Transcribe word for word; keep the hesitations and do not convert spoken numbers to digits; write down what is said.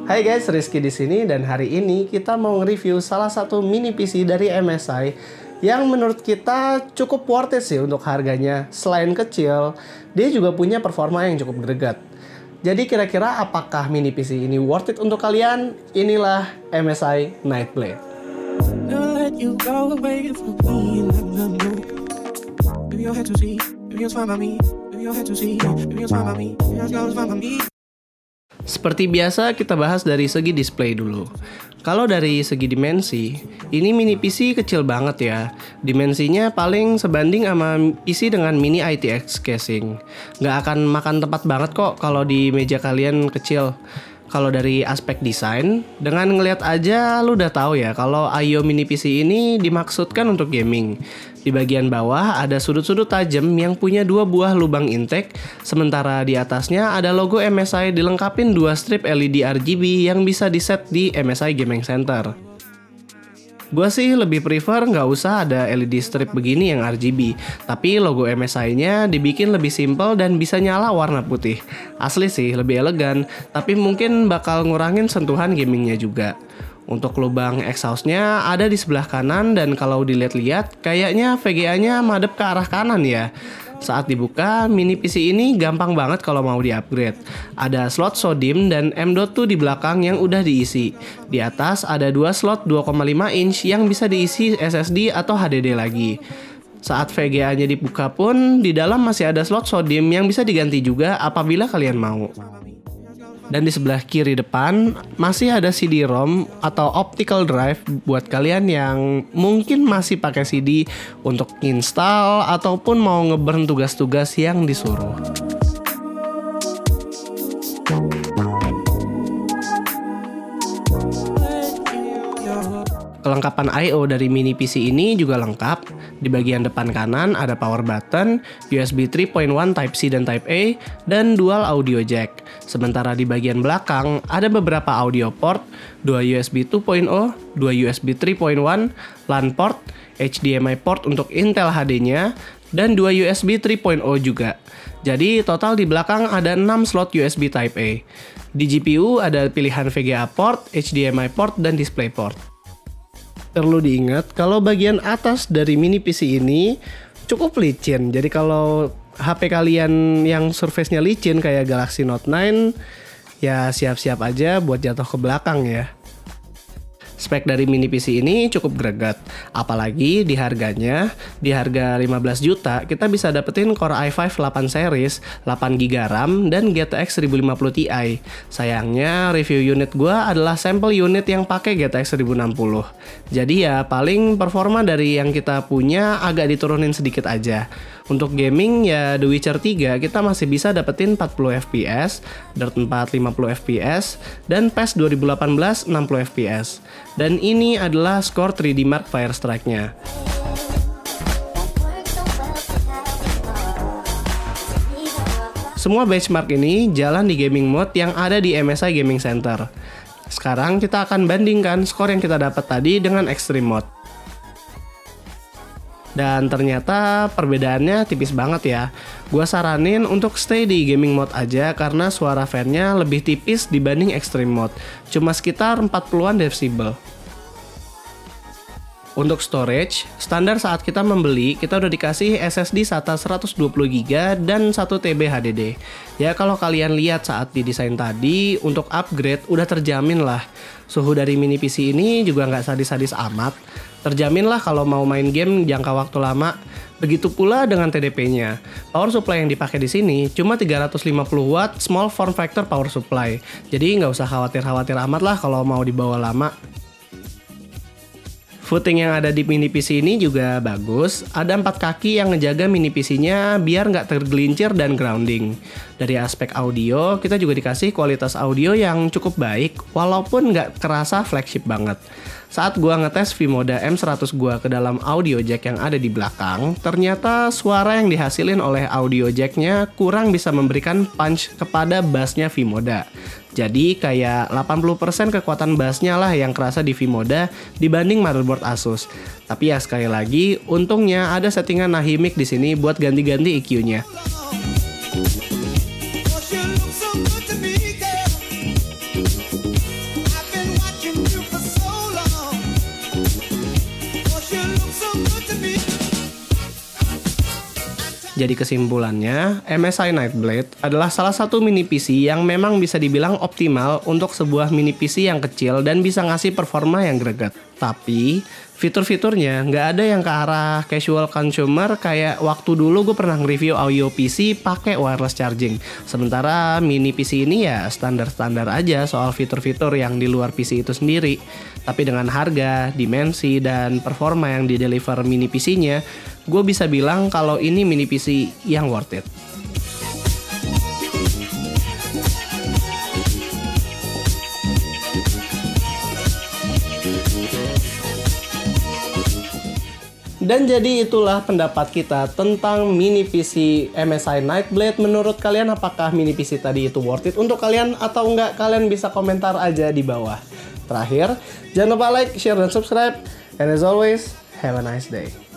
Hai guys, Rizky di sini dan hari ini kita mau nge-review salah satu mini P C dari M S I yang menurut kita cukup worth it sih untuk harganya. Selain kecil, dia juga punya performa yang cukup greget. Jadi kira-kira apakah mini P C ini worth it untuk kalian? Inilah M S I Nightblade. Seperti biasa kita bahas dari segi display dulu. Kalau dari segi dimensi, ini mini P C kecil banget ya. Dimensinya paling sebanding sama P C dengan mini I T X casing. Nggak akan makan tempat banget kok kalau di meja kalian kecil. Kalau dari aspek desain, dengan ngelihat aja lu udah tahu ya kalau I O mini P C ini dimaksudkan untuk gaming. Di bagian bawah ada sudut-sudut tajam yang punya dua buah lubang intake, sementara di atasnya ada logo M S I dilengkapin dua strip L E D R G B yang bisa diset di M S I Gaming Center. Gua sih lebih prefer nggak usah ada L E D strip begini yang R G B, tapi logo M S I-nya dibikin lebih simple dan bisa nyala warna putih. Asli sih lebih elegan, tapi mungkin bakal ngurangin sentuhan gamingnya juga. Untuk lubang exhaust-nya ada di sebelah kanan dan kalau dilihat-lihat kayaknya V G A-nya madep ke arah kanan ya. Saat dibuka, mini P C ini gampang banget kalau mau di-upgrade. Ada slot SODIMM dan M dot dua di belakang yang udah diisi. Di atas ada dua slot dua koma lima inch yang bisa diisi S S D atau H D D lagi. Saat V G A-nya dibuka pun, di dalam masih ada slot SODIMM yang bisa diganti juga apabila kalian mau. Dan di sebelah kiri depan masih ada C D-ROM atau optical drive buat kalian yang mungkin masih pakai C D untuk install ataupun mau ngeburn tugas-tugas yang disuruh. Kelengkapan I O dari mini P C ini juga lengkap. Di bagian depan kanan ada power button, U S B tiga titik satu Type C dan Type A, dan dual audio jack. Sementara di bagian belakang ada beberapa audio port, dua U S B dua titik nol, dua U S B tiga titik satu, LAN port, H D M I port untuk Intel H D-nya, dan dua U S B tiga titik nol juga. Jadi total di belakang ada enam slot U S B Type A. Di G P U ada pilihan V G A port, H D M I port, dan display port. Perlu diingat kalau bagian atas dari mini P C ini cukup licin. Jadi kalau H P kalian yang surface-nya licin kayak Galaxy Note sembilan, ya siap-siap aja buat jatuh ke belakang ya. Spek dari mini P C ini cukup greget, apalagi di harganya. Di harga lima belas juta, kita bisa dapetin Core i lima delapan series, delapan giga RAM, dan G T X seribu lima puluh Ti. Sayangnya, review unit gua adalah sampel unit yang pakai G T X seribu enam puluh. Jadi ya, paling performa dari yang kita punya agak diturunin sedikit aja. Untuk gaming ya The Witcher tiga kita masih bisa dapetin empat puluh F P S, Dirt empat lima puluh F P S, dan P E S dua ribu delapan belas enam puluh F P S. Dan ini adalah skor tiga D Mark Firestrike-nya. Semua benchmark ini jalan di gaming mode yang ada di M S I Gaming Center. Sekarang kita akan bandingkan skor yang kita dapat tadi dengan Extreme Mode. Dan ternyata perbedaannya tipis banget ya. Gua saranin untuk stay di gaming mode aja karena suara fan-nya lebih tipis dibanding extreme mode. Cuma sekitar empat puluhan desibel. Untuk storage, standar saat kita membeli, kita udah dikasih S S D SATA seratus dua puluh giga dan satu T B H D D. Ya kalau kalian lihat saat didesain tadi, untuk upgrade udah terjamin lah. Suhu dari mini P C ini juga nggak sadis-sadis amat. Terjamin lah kalau mau main game jangka waktu lama. Begitu pula dengan T D P-nya. Power supply yang dipakai di sini cuma tiga ratus lima puluh watt small form factor power supply. Jadi nggak usah khawatir-khawatir amat lah kalau mau dibawa lama. Footing yang ada di mini P C ini juga bagus. Ada empat kaki yang ngejaga mini P C-nya biar nggak tergelincir dan grounding. Dari aspek audio, kita juga dikasih kualitas audio yang cukup baik, walaupun nggak kerasa flagship banget. Saat gua ngetes V-Moda M seratus gua ke dalam audio jack yang ada di belakang, ternyata suara yang dihasilin oleh audio jack-nya kurang bisa memberikan punch kepada bass-nya V-Moda. Jadi kayak delapan puluh persen kekuatan bass-nya lah yang kerasa di V-Moda dibanding motherboard Asus. Tapi ya sekali lagi, untungnya ada settingan Nahimic di sini buat ganti-ganti E Q-nya. Jadi kesimpulannya, M S I Nightblade adalah salah satu mini P C yang memang bisa dibilang optimal untuk sebuah mini P C yang kecil dan bisa ngasih performa yang greget. Tapi, fitur-fiturnya nggak ada yang ke arah casual consumer kayak waktu dulu gue pernah nge-review Audio P C pakai wireless charging. Sementara mini P C ini ya standar-standar aja soal fitur-fitur yang di luar P C itu sendiri. Tapi dengan harga, dimensi, dan performa yang di-deliver mini P C-nya, gue bisa bilang kalau ini mini P C yang worth it. Dan jadi itulah pendapat kita tentang mini P C M S I Nightblade. Menurut kalian apakah mini P C tadi itu worth it untuk kalian atau enggak? Kalian bisa komentar aja di bawah. Terakhir, jangan lupa like, share, dan subscribe. And as always, have a nice day.